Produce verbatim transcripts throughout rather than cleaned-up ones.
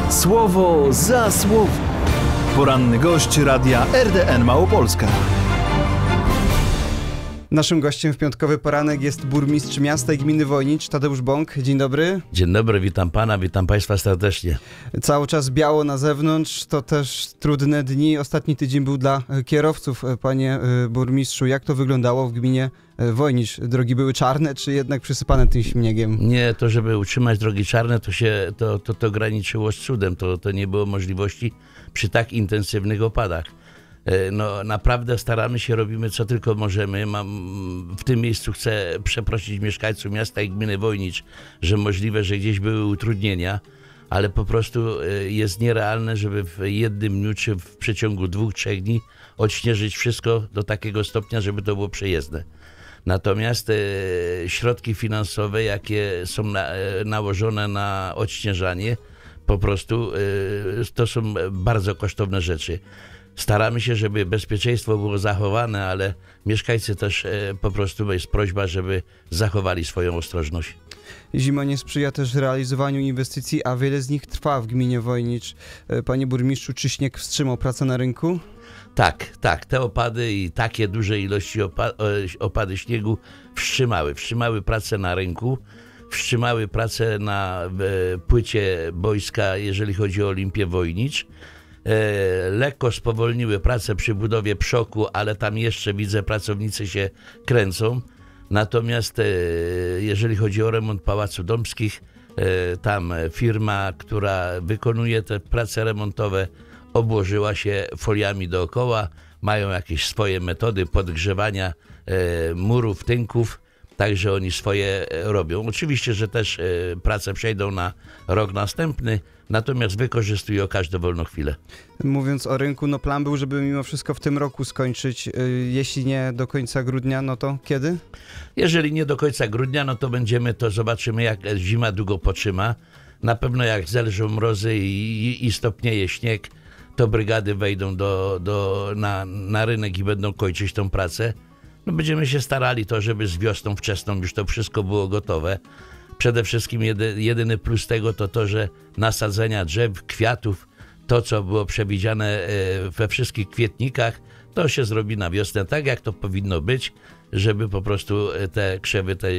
Słowo za słowo. Poranny gość Radia R D N Małopolska. Naszym gościem w piątkowy poranek jest burmistrz miasta i gminy Wojnicz, Tadeusz Bąk. Dzień dobry. Dzień dobry, witam pana, witam państwa serdecznie. Cały czas biało na zewnątrz, to też trudne dni. Ostatni tydzień był dla kierowców, panie burmistrzu. Jak to wyglądało w gminie Wojnicz? Drogi były czarne, czy jednak przysypane tym śniegiem? Nie, to żeby utrzymać drogi czarne, to się to, to, to graniczyło z cudem. To, to nie było możliwości przy tak intensywnych opadach. No naprawdę staramy się, robimy co tylko możemy. Mam, w tym miejscu chcę przeprosić mieszkańców miasta i gminy Wojnicz, że możliwe, że gdzieś były utrudnienia, ale po prostu jest nierealne, żeby w jednym dniu czy w przeciągu dwóch, trzech dni odśnieżyć wszystko do takiego stopnia, żeby to było przejezdne. Natomiast e, środki finansowe, jakie są na, e, nałożone na odśnieżanie, po prostu e, to są bardzo kosztowne rzeczy. Staramy się, żeby bezpieczeństwo było zachowane, ale mieszkańcy też e, po prostu jest prośba, żeby zachowali swoją ostrożność. Zima nie sprzyja też realizowaniu inwestycji, a wiele z nich trwa w gminie Wojnicz. Panie burmistrzu, czy śnieg wstrzymał pracę na rynku? Tak, tak, te opady i takie duże ilości opa opady śniegu wstrzymały, wstrzymały pracę na rynku, wstrzymały pracę na e, płycie boiska, jeżeli chodzi o Olimpię Wojnicz. E, lekko spowolniły pracę przy budowie przoku, ale tam jeszcze widzę, pracownicy się kręcą. Natomiast e, jeżeli chodzi o remont Pałacu Dąbskich, e, tam firma, która wykonuje te prace remontowe, obłożyła się foliami dookoła, mają jakieś swoje metody podgrzewania e, murów, tynków, także oni swoje robią. Oczywiście, że też e, prace przejdą na rok następny, natomiast wykorzystują każdą wolną chwilę. Mówiąc o rynku, no plan był, żeby mimo wszystko w tym roku skończyć. Jeśli nie do końca grudnia, no to kiedy? Jeżeli nie do końca grudnia, no to będziemy, to zobaczymy, jak zima długo potrzyma. Na pewno jak zelżą mrozy i, i stopnieje śnieg, to brygady wejdą do, do, na, na rynek i będą kończyć tą pracę. No będziemy się starali to, żeby z wiosną wczesną już to wszystko było gotowe. Przede wszystkim jedy, jedyny plus tego to to, że nasadzenia drzew, kwiatów, to co było przewidziane we wszystkich kwietnikach, to się zrobi na wiosnę tak, jak to powinno być, żeby po prostu te krzewy te,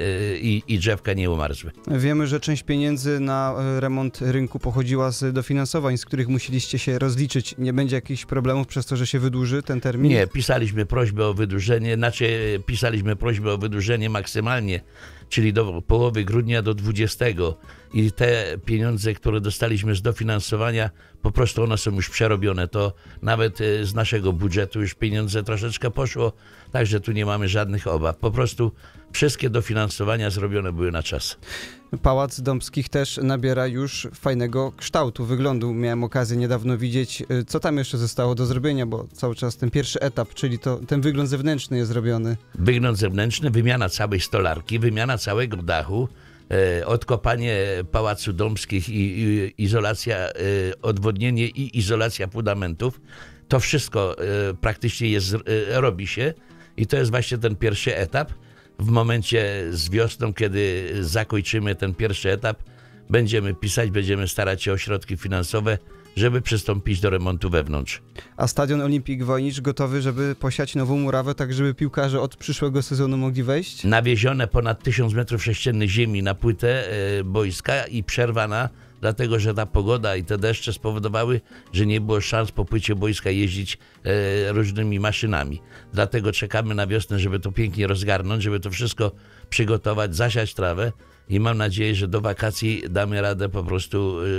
i, i drzewka nie umarzły. Wiemy, że część pieniędzy na remont rynku pochodziła z dofinansowań, z których musieliście się rozliczyć. Nie będzie jakichś problemów przez to, że się wydłuży ten termin? Nie, pisaliśmy prośbę o wydłużenie, znaczy pisaliśmy prośbę o wydłużenie maksymalnie, czyli do połowy grudnia do dwudziestego i te pieniądze, które dostaliśmy z dofinansowania, po prostu one są już przerobione. To nawet z naszego budżetu już pieniądze troszeczkę poszło, także tu nie mamy żadnych obaw. Po prostu wszystkie dofinansowania zrobione były na czas. Pałac Dąbskich też nabiera już fajnego kształtu, wyglądu. Miałem okazję niedawno widzieć, co tam jeszcze zostało do zrobienia, bo cały czas ten pierwszy etap, czyli to, ten wygląd zewnętrzny jest zrobiony. Wygląd zewnętrzny, wymiana całej stolarki, wymiana całego dachu, e, odkopanie Pałacu Dąbskich i, i izolacja, e, odwodnienie i izolacja fundamentów. To wszystko e, praktycznie jest, e, robi się i to jest właśnie ten pierwszy etap. W momencie z wiosną, kiedy zakończymy ten pierwszy etap, będziemy pisać, będziemy starać się o środki finansowe, żeby przystąpić do remontu wewnątrz. A stadion Olimpik Wojnicz gotowy, żeby posiać nową murawę, tak żeby piłkarze od przyszłego sezonu mogli wejść? Nawiezione ponad tysiąc metrów sześciennych ziemi na płytę e, boiska i przerwana, dlatego że ta pogoda i te deszcze spowodowały, że nie było szans po płycie boiska jeździć e, różnymi maszynami. Dlatego czekamy na wiosnę, żeby to pięknie rozgarnąć, żeby to wszystko przygotować, zasiać trawę i mam nadzieję, że do wakacji damy radę po prostu e,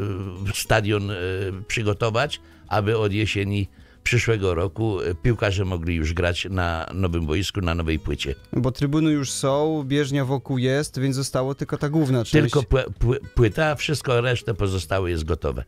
e, stadion e, przygotować, aby od jesieni przyszłego roku piłkarze mogli już grać na nowym boisku, na nowej płycie. Bo trybuny już są, bieżnia wokół jest, więc zostało tylko ta główna część. Tylko płyta, a wszystko resztę pozostałe jest gotowe.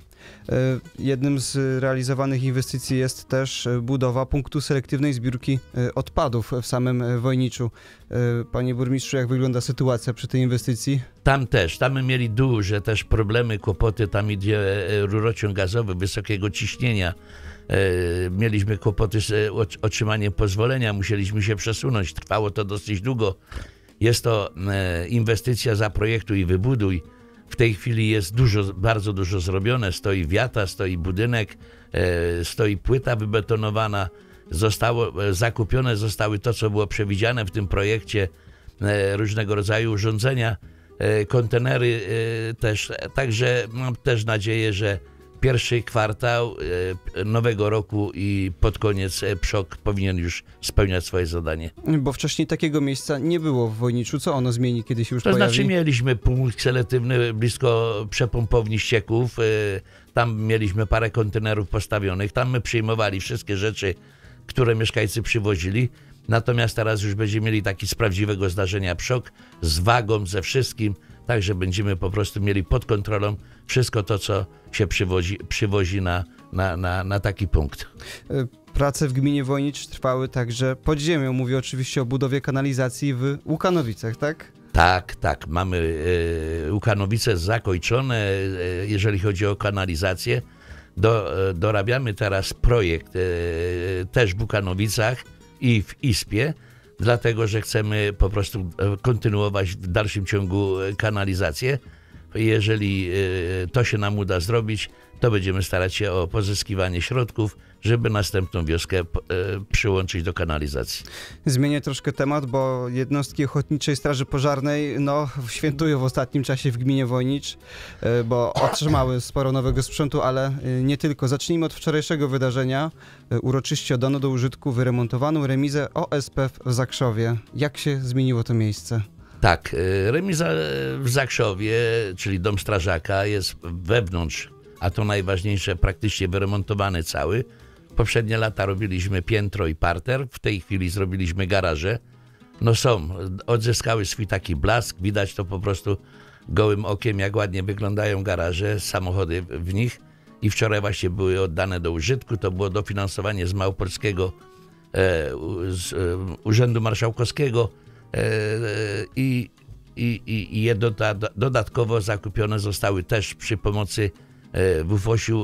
Jednym z realizowanych inwestycji jest też budowa punktu selektywnej zbiórki odpadów w samym Wojniczu. Panie burmistrzu, jak wygląda sytuacja przy tej inwestycji? Tam też, tam my mieli duże też problemy, kłopoty, tam idzie rurociąg gazowy wysokiego ciśnienia. Mieliśmy kłopoty z otrzymaniem pozwolenia, musieliśmy się przesunąć, trwało to dosyć długo. Jest to inwestycja Zaprojektuj i Wybuduj. W tej chwili jest dużo, bardzo dużo zrobione. Stoi wiata, stoi budynek, e, stoi płyta wybetonowana. Zostało, e, zakupione zostały to, co było przewidziane w tym projekcie, e, różnego rodzaju urządzenia, e, kontenery e, też. Także mam też nadzieję, że pierwszy kwartał e, nowego roku i pod koniec e, PSZOK powinien już spełniać swoje zadanie. Bo wcześniej takiego miejsca nie było w Wojniczu. Co ono zmieni, kiedy się już To pojawi? znaczy mieliśmy punkt selektywny blisko przepompowni ścieków. y, Tam mieliśmy parę kontenerów postawionych. Tam my przyjmowali wszystkie rzeczy, które mieszkańcy przywozili. Natomiast teraz już będziemy mieli taki z prawdziwego zdarzenia PSZOK, z wagą, ze wszystkim. Także będziemy po prostu mieli pod kontrolą wszystko to, co się przywozi, przywozi na, na, na, na taki punkt. Prace w gminie Wojnicz trwały także pod ziemią. Mówię oczywiście o budowie kanalizacji w Łukanowicach, tak? Tak, tak. Mamy e, Łukanowice zakończone, e, jeżeli chodzi o kanalizację. Do, e, dorabiamy teraz projekt e, też w Łukanowicach i w Ispie, dlatego że chcemy po prostu e, kontynuować w dalszym ciągu e, kanalizację. Jeżeli e, to się nam uda zrobić, to będziemy starać się o pozyskiwanie środków, żeby następną wioskę e, przyłączyć do kanalizacji. Zmienię troszkę temat, bo jednostki Ochotniczej Straży Pożarnej no, świętują w ostatnim czasie w gminie Wojnicz, e, bo otrzymały sporo nowego sprzętu, ale e, nie tylko. Zacznijmy od wczorajszego wydarzenia. E, Uroczyście oddano do użytku wyremontowaną remizę O S P w Zakrzowie. Jak się zmieniło to miejsce? Tak, e, remiza w Zakrzowie, czyli dom strażaka, jest wewnątrz, a to najważniejsze, praktycznie wyremontowany cały. Poprzednie lata robiliśmy piętro i parter, w tej chwili zrobiliśmy garaże. No są, odzyskały swój taki blask, widać to po prostu gołym okiem, jak ładnie wyglądają garaże, samochody w nich. I wczoraj właśnie były oddane do użytku, to było dofinansowanie z Małopolskiego e, z, e, Urzędu Marszałkowskiego e, i, i, i, i je doda, dodatkowo zakupione zostały też przy pomocy w UFOŚiu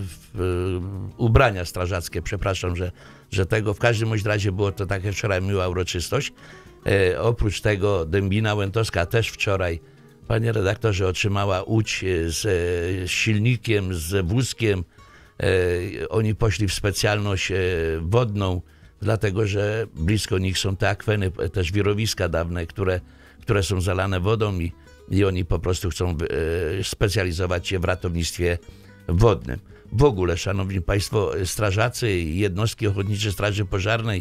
ubrania strażackie, przepraszam, że, że tego, w każdym bądź razie było to taka wczoraj miła uroczystość. E, oprócz tego Dębina Łętowska też wczoraj, panie redaktorze, otrzymała łódź z, z silnikiem, z wózkiem. E, oni poszli w specjalność e, wodną, dlatego że blisko nich są te akweny, też wirowiska dawne, które, które są zalane wodą i I oni po prostu chcą e, specjalizować się w ratownictwie wodnym. W ogóle, szanowni państwo, strażacy i jednostki Ochotniczej Straży Pożarnej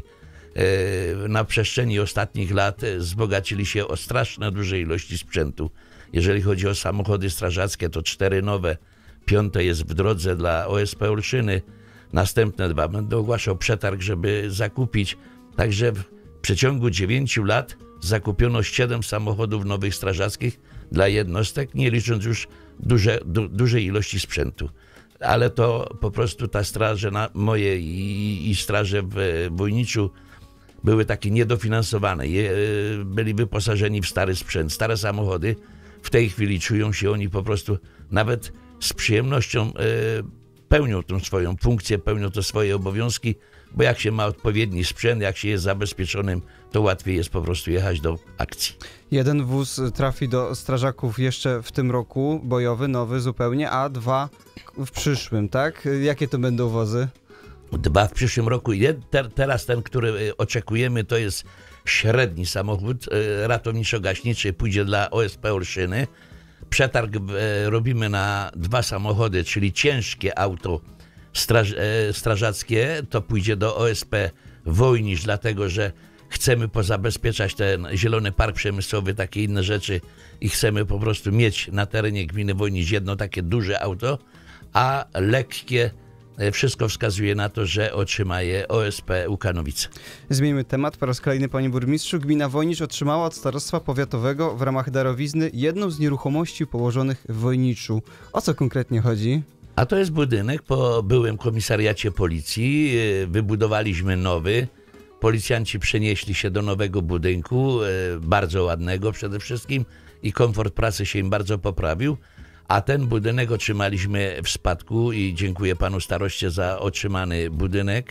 e, na przestrzeni ostatnich lat wzbogacili się o straszne duże ilości sprzętu. Jeżeli chodzi o samochody strażackie, to cztery nowe, piąte jest w drodze dla O S P Olszyny, następne dwa będę ogłaszał przetarg, żeby zakupić. Także w przeciągu dziewięciu lat zakupiono siedem samochodów nowych strażackich dla jednostek, nie licząc już duże, du, dużej ilości sprzętu. Ale to po prostu ta straże na moje i, i straże w Wojniczu były takie niedofinansowane. Je, byli wyposażeni w stary sprzęt, stare samochody. W tej chwili czują się oni po prostu nawet z przyjemnością e, pełnią tą swoją funkcję, pełnią to swoje obowiązki, bo jak się ma odpowiedni sprzęt, jak się jest zabezpieczonym, to łatwiej jest po prostu jechać do akcji. Jeden wóz trafi do strażaków jeszcze w tym roku, bojowy, nowy zupełnie, a dwa w przyszłym, tak? Jakie to będą wozy? Dwa w przyszłym roku. Te, teraz ten, który oczekujemy, to jest średni samochód ratowniczo-gaśniczy, pójdzie dla O S P Olszyny. Przetarg robimy na dwa samochody, czyli ciężkie auto straż, strażackie, to pójdzie do O S P Wojnicz, dlatego że chcemy pozabezpieczać ten Zielony Park Przemysłowy, takie inne rzeczy i chcemy po prostu mieć na terenie gminy Wojnicz jedno takie duże auto, a lekkie wszystko wskazuje na to, że otrzyma je O S P Łukanowice. Zmieńmy temat po raz kolejny, panie burmistrzu. Gmina Wojnicz otrzymała od Starostwa Powiatowego w ramach darowizny jedną z nieruchomości położonych w Wojniczu. O co konkretnie chodzi? A to jest budynek po byłym komisariacie policji. Wybudowaliśmy nowy. Policjanci przenieśli się do nowego budynku, bardzo ładnego przede wszystkim i komfort pracy się im bardzo poprawił. A ten budynek otrzymaliśmy w spadku i dziękuję panu staroście za otrzymany budynek.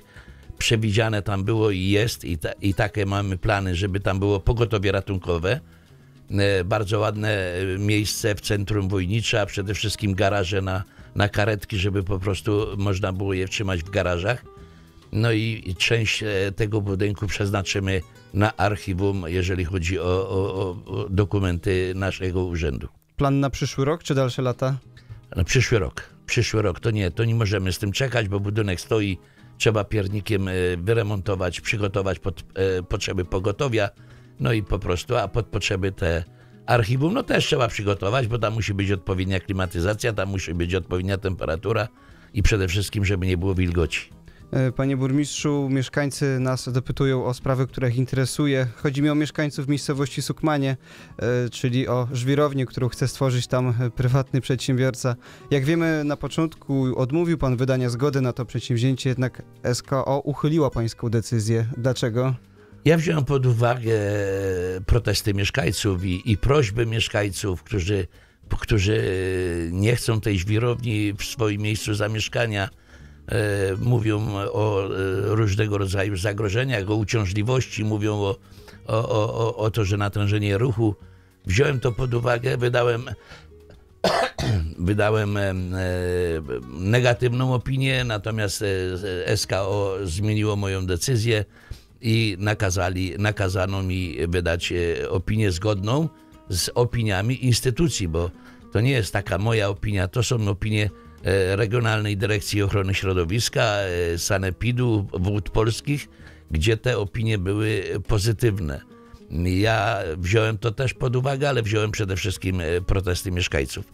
Przewidziane tam było i jest i, ta, i takie mamy plany, żeby tam było pogotowie ratunkowe. bardzo ładne miejsce w centrum Wojnicza, a przede wszystkim garaże na, na karetki, żeby po prostu można było je trzymać w garażach. No i, i część tego budynku przeznaczymy na archiwum, jeżeli chodzi o, o, o dokumenty naszego urzędu. Plan na przyszły rok czy dalsze lata? Na przyszły rok. Przyszły rok to nie, to nie możemy z tym czekać, bo budynek stoi, trzeba piernikiem wyremontować, przygotować pod e, potrzeby pogotowia, no i po prostu, a pod potrzeby te archiwum, no też trzeba przygotować, bo tam musi być odpowiednia klimatyzacja, tam musi być odpowiednia temperatura i przede wszystkim, żeby nie było wilgoci. Panie burmistrzu, mieszkańcy nas dopytują o sprawy, które ich interesuje. Chodzi mi o mieszkańców miejscowości Sukmanie, czyli o żwirownię, którą chce stworzyć tam prywatny przedsiębiorca. Jak wiemy, na początku odmówił pan wydania zgody na to przedsięwzięcie, jednak S K O uchyliła pańską decyzję. Dlaczego? Ja wziąłem pod uwagę protesty mieszkańców i, i prośby mieszkańców, którzy, którzy nie chcą tej żwirowni w swoim miejscu zamieszkania. E, mówią o e, różnego rodzaju zagrożeniach, o uciążliwości, mówią o, o, o, o to, że natężenie ruchu. Wziąłem to pod uwagę, wydałem, wydałem e, negatywną opinię, natomiast e, S K O zmieniło moją decyzję i nakazali, nakazano mi wydać e, opinię zgodną z opiniami instytucji, bo to nie jest taka moja opinia, to są opinie Regionalnej Dyrekcji Ochrony Środowiska, Sanepidu, Wód Polskich, gdzie te opinie były pozytywne. Ja wziąłem to też pod uwagę, ale wziąłem przede wszystkim protesty mieszkańców.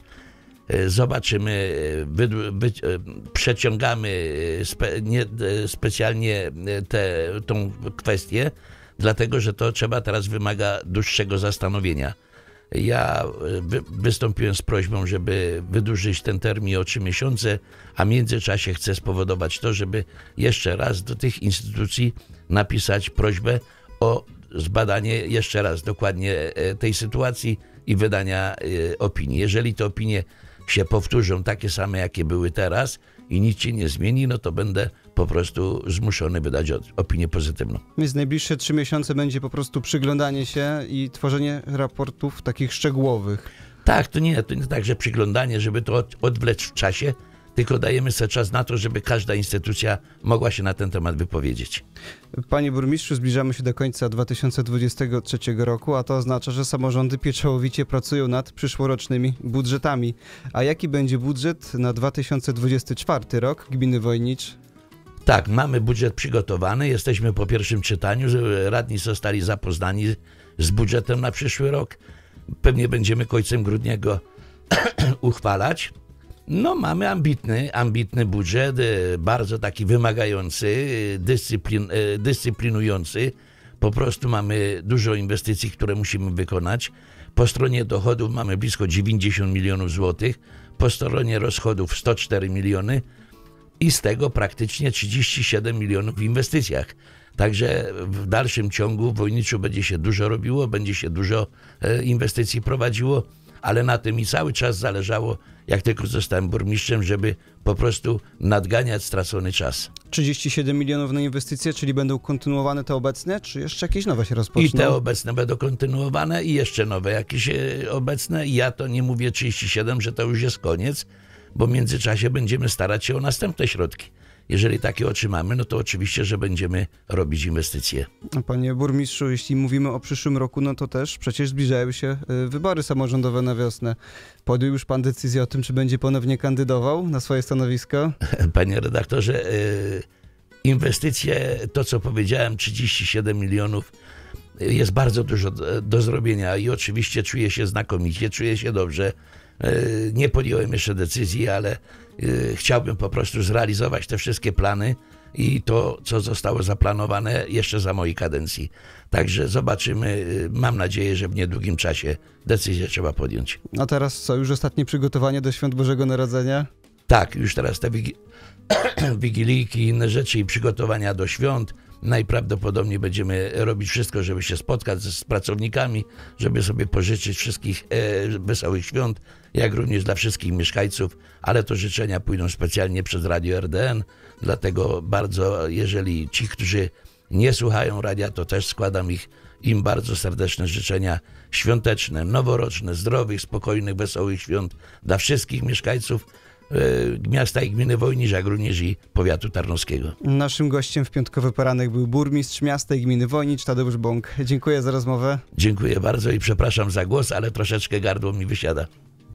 Zobaczymy, wy, wy, przeciągamy spe, nie, specjalnie te, tą kwestię, dlatego że to trzeba teraz wymaga dłuższego zastanowienia. Ja wy, wystąpiłem z prośbą, żeby wydłużyć ten termin o trzy miesiące, a w międzyczasie chcę spowodować to, żeby jeszcze raz do tych instytucji napisać prośbę o zbadanie jeszcze raz dokładnie tej sytuacji i wydania opinii. Jeżeli te opinie się powtórzą takie same, jakie były teraz i nic się nie zmieni, no to będę po prostu zmuszony wydać opinię pozytywną. Więc najbliższe trzy miesiące będzie po prostu przyglądanie się i tworzenie raportów takich szczegółowych. Tak, to nie, to nie tak, że przyglądanie, żeby to od, odwlec w czasie, tylko dajemy sobie czas na to, żeby każda instytucja mogła się na ten temat wypowiedzieć. Panie burmistrzu, zbliżamy się do końca dwa tysiące dwudziestego trzeciego roku, a to oznacza, że samorządy pieczołowicie pracują nad przyszłorocznymi budżetami. A jaki będzie budżet na dwa tysiące dwudziesty czwarty rok gminy Wojnicz? Tak, mamy budżet przygotowany, jesteśmy po pierwszym czytaniu, radni zostali zapoznani z budżetem na przyszły rok. Pewnie będziemy końcem grudnia go uchwalać. No mamy ambitny, ambitny budżet, bardzo taki wymagający, dyscyplin, dyscyplinujący. Po prostu mamy dużo inwestycji, które musimy wykonać. Po stronie dochodów mamy blisko dziewięćdziesiąt milionów złotych, po stronie rozchodów sto cztery miliony i z tego praktycznie trzydzieści siedem milionów w inwestycjach. Także w dalszym ciągu w Wojniczu będzie się dużo robiło, będzie się dużo inwestycji prowadziło, ale na tym mi cały czas zależało, jak tylko zostałem burmistrzem, żeby po prostu nadganiać stracony czas. trzydzieści siedem milionów na inwestycje, czyli będą kontynuowane te obecne, czy jeszcze jakieś nowe się rozpoczną? I te obecne będą kontynuowane i jeszcze nowe jakieś obecne. I ja to nie mówię trzydzieści siedem, że to już jest koniec, bo w międzyczasie będziemy starać się o następne środki. Jeżeli takie otrzymamy, no to oczywiście, że będziemy robić inwestycje. Panie burmistrzu, jeśli mówimy o przyszłym roku, no to też przecież zbliżają się wybory samorządowe na wiosnę. Podjął już pan decyzję o tym, czy będzie ponownie kandydował na swoje stanowisko? Panie redaktorze, inwestycje, to co powiedziałem, trzydzieści siedem milionów, jest bardzo dużo do zrobienia i oczywiście czuję się znakomicie, czuję się dobrze. Nie podjąłem jeszcze decyzji, ale chciałbym po prostu zrealizować te wszystkie plany i to, co zostało zaplanowane jeszcze za mojej kadencji. Także zobaczymy. Mam nadzieję, że w niedługim czasie decyzję trzeba podjąć. A teraz co, już ostatnie przygotowanie do Świąt Bożego Narodzenia? Tak, już teraz te wigi- wigilijki i inne rzeczy i przygotowania do świąt. Najprawdopodobniej będziemy robić wszystko, żeby się spotkać z pracownikami, żeby sobie pożyczyć wszystkich e, wesołych świąt, jak również dla wszystkich mieszkańców, ale to życzenia pójdą specjalnie przez Radio R D N, dlatego bardzo, jeżeli ci, którzy nie słuchają radia, to też składam ich im bardzo serdeczne życzenia świąteczne, noworoczne, zdrowych, spokojnych, wesołych świąt dla wszystkich mieszkańców e, miasta i gminy Wojnicz, jak również i powiatu tarnowskiego. Naszym gościem w piątkowy poranek był burmistrz miasta i gminy Wojnicz, Tadeusz Bąk. Dziękuję za rozmowę. Dziękuję bardzo i przepraszam za głos, ale troszeczkę gardło mi wysiada.